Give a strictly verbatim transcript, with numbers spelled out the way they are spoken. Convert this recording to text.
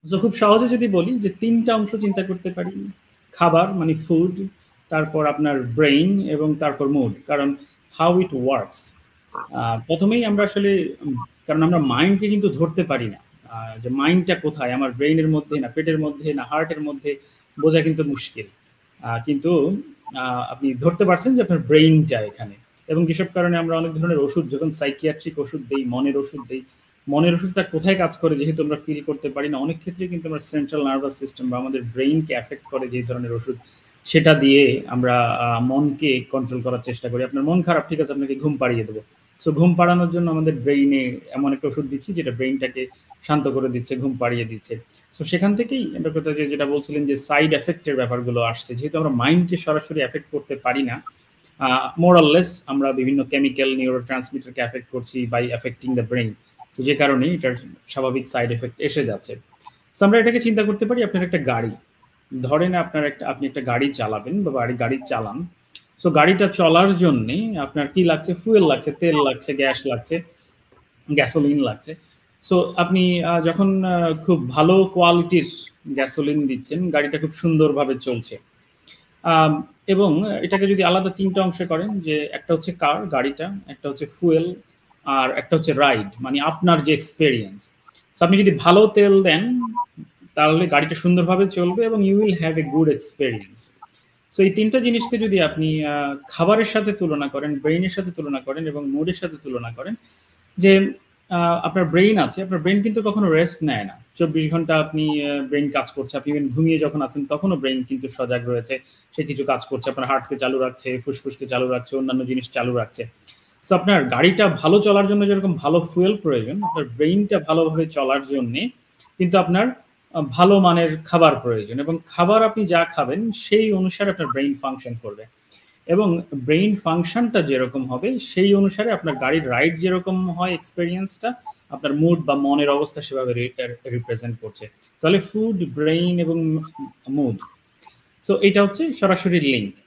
So খুব সহজে যদি বলি যে তিনটা অংশ চিন্তা করতে পারি। খাবার মানে ফুড, তারপর আপনার ব্রেইন এবং তারপর মুড। কারণ হাউ ইট ওয়ার্কস। আ প্রথম এই আমরা আসলে উম কারণ আমরা মাইন্ডকে কিন্তু ধরতে পারি না। আ যে মাইন্ডটা কোথায়? আমার ব্রেইনের মধ্যে না পেটের মধ্যে না হার্টের মধ্যে বোঝা কিন্তু মুশকিল। আ কিন্তু আ আপনি ধরতে পারছেন যে আপনার ব্রেইনটা এখানে। এবং যেসব কারণে আমরা অনেক ধরনের ওষুধ যখন সাইকিয়াট্রিক ওষুধ দেই, মনের ওষুধ দেই। মনের ওষুধটা কোথায় কাজ করে যেহেতু আমরা ফিল করতে পারি না, অনেক ক্ষেত্রেই কিন্তু আমরা সেন্ট্রাল নার্ভাস সিস্টেম বা আমাদের ব্রেইনকে এফেক্ট করে যে ধরনের ওষুধ, সেটা দিয়ে আমরা আ মনকে কন্ট্রোল করার চেষ্টা করি। আপনার মন খারাপ, ঠিক আছে আপনাকে ঘুম পাড়িয়ে দেব। সো ঘুম পাড়ানোর জন্য আমাদের ব্রেইনে এমন একটা ওষুধ দিচ্ছি যেটা ব্রেইনটাকে শান্ত করে দিচ্ছে, ঘুম পাড়িয়ে দিচ্ছে। সো সেখান থেকেই আমরা কথা যে যেটা বলছিলেন যে সাইড এফেক্ট এর ব্যাপারগুলো আসছে। যেহেতু আমরা মাইন্ডকে সরাসরি এফেক্ট করতে পারি না, আ মোর অর লেস আমরা বিভিন্ন কেমিক্যাল নিউরোট্রান্সমিটার কে এফেক্ট করছি by affecting the brain. So যে কারণেই এটার স্বাভাবিক সাইড এফেক্ট এসে যাচ্ছে। সো আমরা এটাকে চিন্তা করতে পারি আপনার একটা গাড়ি। ধরেন আপনার একটা আপনি একটা গাড়ি চালাবেন বা বাড়ি গাড়ি চালান। সো গাড়িটা চলার জন্যে আপনার কি লাগছে? ফুয়েল লাগছে, তেল লাগছে, গ্যাস লাগছে, গ্যাসোলিন লাগছে। সো আপনি আ যখন আ খুব ভালো কোয়ালিটির গ্যাসোলিন দিচ্ছেন, গাড়িটা খুব সুন্দরভাবে চলছে। আম এবং এটাকে যদি আলাদা তিন টা অংশে করেন যে একটা হচ্ছে কার, গাড়িটা, একটা হচ্ছে ফুয়েল, আর একটা হচ্ছে রাইড। মানে আপনার যে এক্সপেরিয়েন্স। সো আপনি যদি ভালো তেল দেন, তাহলে গাড়িটা সুন্দরভাবে চলবে এবং you will have a good experience. So এই তিন টা জিনিসকে যদি আপনি আ খাবারের সাথে তুলনা করেন, ব্রেইনের সাথে তুলনা করেন এবং মুডের সাথে তুলনা করেন, যে আ আপনার ব্রেইন আছে, আপনার ব্রেইন কিন্তু কখনো রেস্ট নেয় না। চব্বিশ ঘন্টা আপনি আ ব্রেইন কাজ করছে। আপনি ইভেন ঘুমিয়ে যখন আছেন তখনও ব্রেইন কিন্তু সজাগ রয়েছে। সে কিছু কাজ করছে। আপনার হার্টকে চালু রাখছে, ফুসফুসকে চালু রাখছে, অন্যান্য জিনিস চালু রাখছে। সো আপনার গাড়িটা ভালো চলার জন্য যেরকম ভালো ফুয়েল প্রয়োজন, আপনার ব্রেইনটা ভালোভাবে চলার জন্যে কিন্তু আপনার আ ভালো মানের খাবার প্রয়োজন এবং খাবার আপনি যা খাবেন সেই অনুসারে আপনার ব্রেইন ফাংশন করবে। এবং ব্রেইন ফাংশনটা যেরকম হবে সেই অনুসারে আপনার গাড়ির রাইড যেরকম হয় এক্সপেরিয়েন্সটা, আপনার মুড বা মনের অবস্থা সেভাবে রি এ রিপ্রেজেন্ট করছে। তাহলে ফুড, ব্রেইন এবং মুড। সো এটা হচ্ছে সরাসরি লিঙ্ক।